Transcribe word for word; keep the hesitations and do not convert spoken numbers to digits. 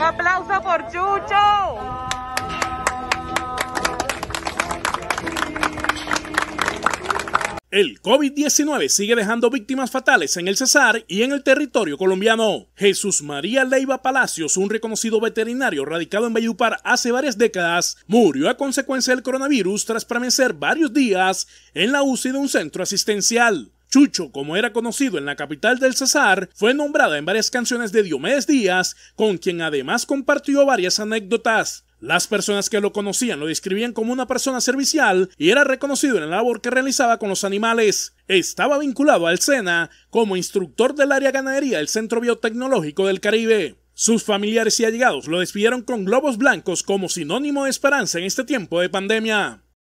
aplauso por Chucho. El COVID diecinueve sigue dejando víctimas fatales en el Cesar y en el territorio colombiano. Jesús María Leiva Palacios, un reconocido veterinario radicado en Valledupar hace varias décadas, murió a consecuencia del coronavirus tras permanecer varios días en la U C I de un centro asistencial. Chucho, como era conocido en la capital del Cesar, fue nombrada en varias canciones de Diomedes Díaz, con quien además compartió varias anécdotas. Las personas que lo conocían lo describían como una persona servicial y era reconocido en la labor que realizaba con los animales. Estaba vinculado al SENA como instructor del área ganadería del Centro Biotecnológico del Caribe. Sus familiares y allegados lo despidieron con globos blancos como sinónimo de esperanza en este tiempo de pandemia.